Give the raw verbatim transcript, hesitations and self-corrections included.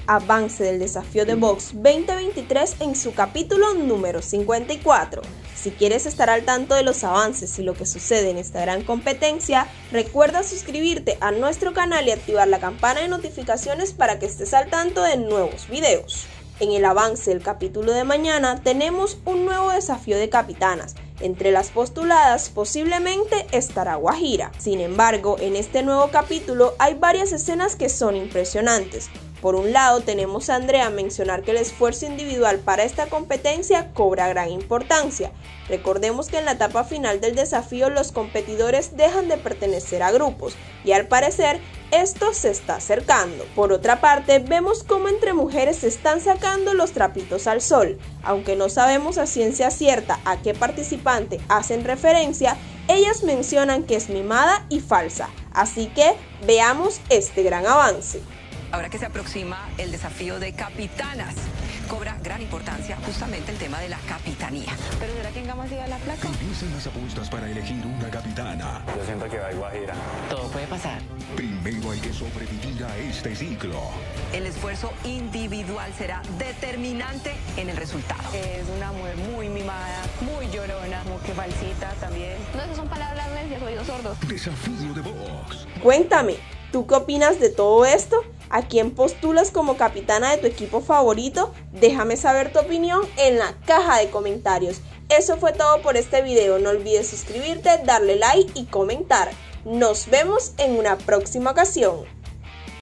avance del desafío de box veinte veintitrés en su capítulo número cincuenta y cuatro. Si quieres estar al tanto de los avances y lo que sucede en esta gran competencia, recuerda suscribirte a nuestro canal y activar la campana de notificaciones para que estés al tanto de nuevos videos. En el avance del capítulo de mañana tenemos un nuevo desafío de capitanas. Entre las postuladas posiblemente estará Guajira. Sin embargo, en este nuevo capítulo hay varias escenas que son impresionantes. Por un lado, tenemos a Andrea mencionar que el esfuerzo individual para esta competencia cobra gran importancia. Recordemos que en la etapa final del desafío los competidores dejan de pertenecer a grupos y al parecer esto se está acercando. Por otra parte, vemos cómo entre mujeres se están sacando los trapitos al sol. Aunque no sabemos a ciencia cierta a qué participante hacen referencia, ellas mencionan que es mimada y falsa. Así que veamos este gran avance. Ahora que se aproxima el desafío de capitanas, cobra gran importancia justamente el tema de la capitanía. ¿Pero será que Gama siga la placa? Empiezan las apuestas para elegir una capitana. Yo siento que va a Guajira. Todo puede pasar. Primero hay que sobrevivir a este ciclo. El esfuerzo individual será determinante en el resultado. Es una mujer muy mimada, muy llorona, como que falsita también. No, esas son palabras necias, oídos sordos. Desafío de box. Cuéntame, ¿tú qué opinas de todo esto? ¿A quién postulas como capitana de tu equipo favorito? Déjame saber tu opinión en la caja de comentarios. Eso fue todo por este video. No olvides suscribirte, darle like y comentar. Nos vemos en una próxima ocasión.